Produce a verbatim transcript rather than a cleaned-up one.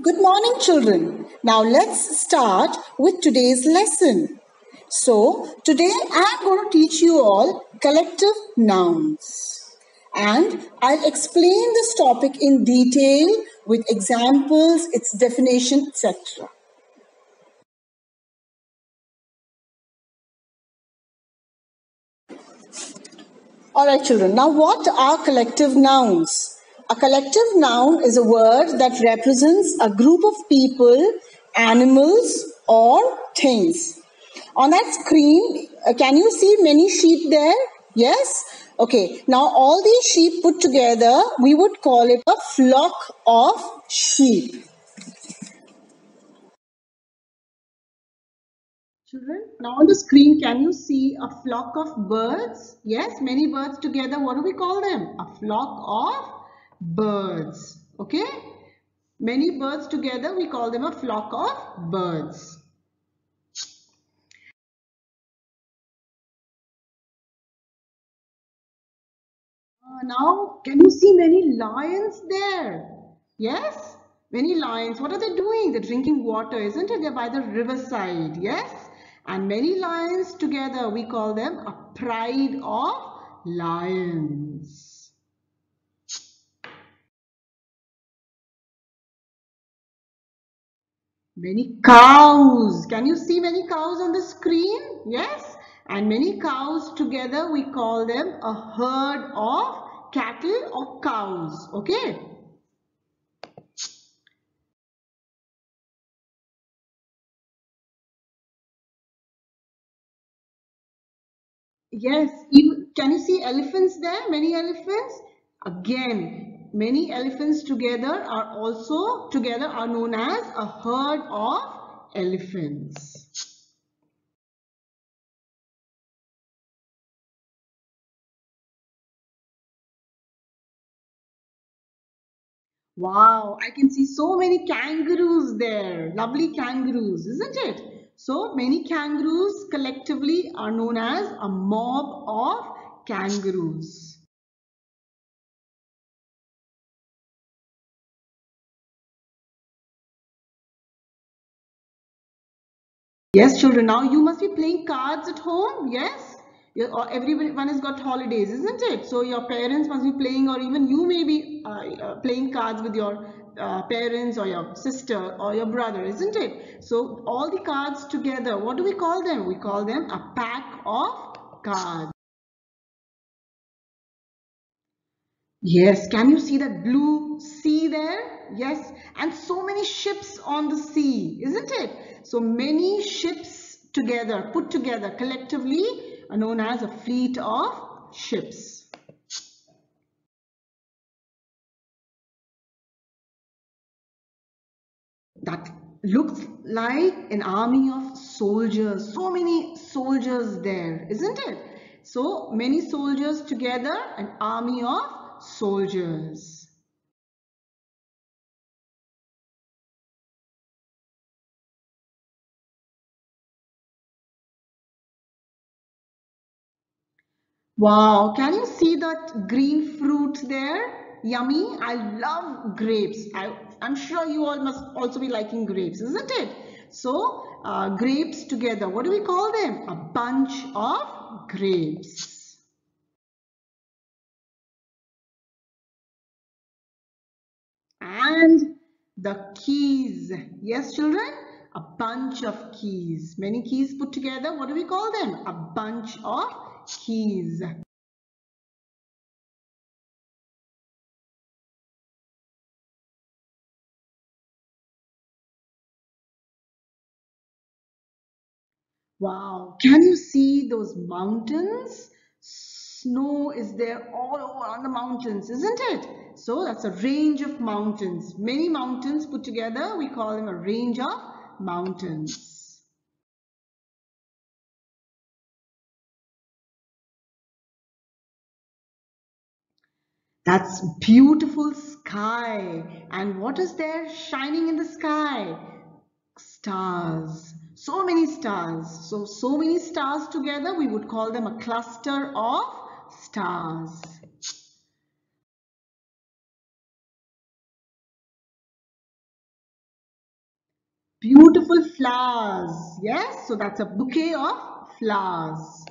Good morning, children. Now let's start with today's lesson. So, today I'm going to teach you all collective nouns. And I'll explain this topic in detail with examples, its definition, et cetera. Alright, children. Now, what are collective nouns? A collective noun is a word that represents a group of people, animals, or things. On that screen, uh, can you see many sheep there? Yes? Okay. Now, all these sheep put together, we would call it a flock of sheep. Children, now on the screen, can you see a flock of birds? Yes, many birds together. What do we call them? A flock of birds. Okay? Many birds together, we call them a flock of birds. Uh, now, can you see many lions there? Yes? Many lions. What are they doing? They're drinking water, isn't it? They're by the riverside. Yes? And many lions together, we call them a pride of lions. Many cows. Can you see many cows on the screen? Yes? And many cows together, we call them a herd of cattle or cows. Okay? Yes, even, can you see elephants there? Many elephants? Again, many elephants together are also together are known as a herd of elephants. Wow, I can see so many kangaroos there. Lovely kangaroos, isn't it? So many kangaroos collectively are known as a mob of kangaroos. Yes, children, now you must be playing cards at home. Yes, you, or everyone has got holidays, isn't it? So your parents must be playing, or even you may be uh, uh, playing cards with your uh, parents or your sister or your brother, isn't it? So all the cards together, what do we call them? We call them a pack of cards. Yes, can you see that blue sea there? Yes, and so many ships on the sea, isn't it? So many ships together, put together collectively, are known as a fleet of ships. That looks like an army of soldiers. So many soldiers there, isn't it? So many soldiers together, an army of soldiers. Wow, can you see that green fruit there? Yummy. I love grapes. I, I'm sure you all must also be liking grapes, isn't it? So, uh, grapes together. What do we call them? A bunch of grapes. And the keys. Yes, children? A bunch of keys. Many keys put together. What do we call them? A bunch of keys. Wow, can you see those mountains? Snow is there all over on the mountains, isn't it? So that's a range of mountains. Many mountains put together, we call them a range of mountains. That's beautiful sky. And what is there shining in the sky? Stars. So many stars. So, so many stars together, we would call them a cluster of stars. Beautiful flowers. Yes, so that's a bouquet of flowers.